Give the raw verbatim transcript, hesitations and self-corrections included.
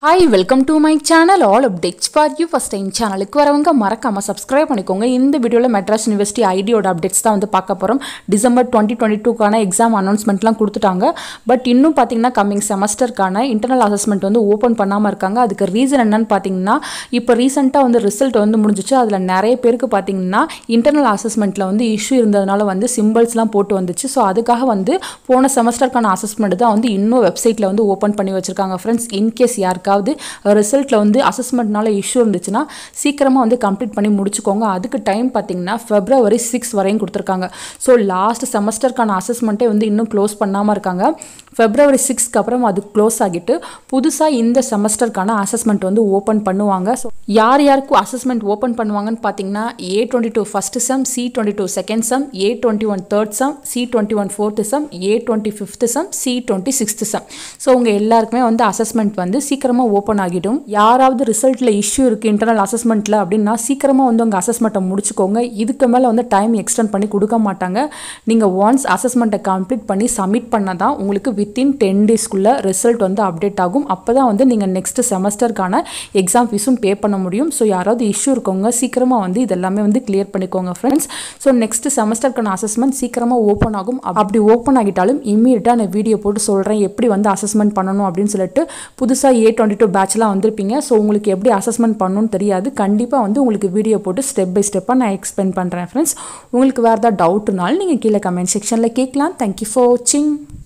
Hi, welcome to my channel. All updates for you. First time channel க்கு வரவங்க மறக்காம subscribe பண்ணிக்கோங்க. இந்த வீடியோல Madras University I D E ஓட updates தான் வந்து பார்க்க போறோம். December twenty twenty-two கான exam announcementலாம் கொடுத்துட்டாங்க. பட் இன்னும் பாத்தீங்கன்னா coming semester கான internal assessment வந்து ஓபன் பண்ணாம இருக்காங்க. அதுக்கு ரீசன் என்னன்னு பாத்தீங்கன்னா இப்போ ரீசன்ட்டா வந்து ரிசல்ட் வந்து முடிஞ்சிச்சு. அதுல நிறைய பேருக்கு பாத்தீங்கன்னா internal assessmentல வந்து இஷ்யூ இருந்ததனால வந்து symbolsலாம் போட்டு வந்துச்சு. சோ அதுக்காக வந்து போன செமஸ்டர்க்கான assessment தான் வந்து இன்னும் வெப்சைட்ல வந்து ஓபன் பண்ணி வச்சிருக்காங்க. फ्रेंड्स in case யாருக்கு ரிசல்ட்ல வந்து அசஸ்மென்ட்னால இஷ்யூ இருந்துச்சுனா சீக்கிரமா வந்து கம்ப்ளீட் பண்ணி முடிச்சுக்கோங்க. அதுக்கு டைம் பாத்தீங்கன்னா February six வரையும் கொடுத்திருக்காங்க. சோ லாஸ்ட் செமஸ்டர்க்கான அசஸ்மென்ட்டே வந்து இன்னும் க்ளோஸ் பண்ணாம இருக்காங்க. February six க்கு அப்புறம் அது க்ளோஸ் ஆகிட்டு புதுசா இந்த செமஸ்டர்க்கான அசஸ்மென்ட் வந்து ஓபன் பண்ணுவாங்க. சோ யார் யாருக்கு அசஸ்மென்ட் ஓபன் பண்ணுவாங்கன்னு பாத்தீங்கன்னா A twenty-two first sem, C twenty-two second sem, A twenty-one third sem, C twenty-one fourth sem, A twenty-fifth sem, C twenty-sixth sem. So உங்க எல்லாருக்குமே வந்து அசஸ்மென்ட் வந்து சீக்கிரமா ஓபன் ஆகிடும். யாராவது ரிசல்ட்ல இஷ்யூ இருக்கு இன்டர்னல் அசஸ்மென்ட்ல அப்படினா சீக்கிரமா வந்து உங்க அசஸ்மென்ட்டை முடிச்சுக்கோங்க. இதுக்கு மேல வந்து டைம் எக்ஸ்டெண்ட் பண்ணி கொடுக்க மாட்டாங்க. நீங்க ஒன்ஸ் அசஸ்மென்ட்டை கம்ப்ளீட் பண்ணி சப்மிட் பண்ணாதான் உங்களுக்கு within ten days குள்ள ரிசல்ட் வந்து அப்டேட் ஆகும். அப்பதான் வந்து நீங்க நெக்ஸ்ட் செமஸ்டர்க்கான எக்ஸாம் ஃபீஸும் பே பண்ண முடியும். சோ யாராவது இஷ்யூ இருக்கவங்க சீக்கிரமா வந்து இதெல்லாம் வந்து கிளியர் பண்ணிக்கோங்க फ्रेंड्स. சோ நெக்ஸ்ட் செமஸ்டர்க்கான அசஸ்மென்ட் சீக்கிரமா ஓபன் ஆகும். அப்படி ஓபன் ஆகிட்டாலும் இமிடியேட்டா நான் வீடியோ போட்டு சொல்றேன் எப்படி வந்து அசஸ்மென்ட் பண்ணனும் அப்படினு சொல்லிட்டு புதுசா A twenty-two பேட்ச்லாம் வந்திருப்பீங்க. சோ உங்களுக்கு எப்படி அசஸ்மென்ட் பண்ணனும்னு தெரியாது. கண்டிப்பா வந்து உங்களுக்கு வீடியோ போட்டு ஸ்டெப் பை ஸ்டெப்பா நான் எக்ஸ்பிளைன் பண்றேன் फ्रेंड्स. உங்களுக்கு வேற ஏதாவது டவுட்னாலும் நீங்க கீழ கமெண்ட் செக்ஷன்ல கேட்கலாம். Thank you for watching.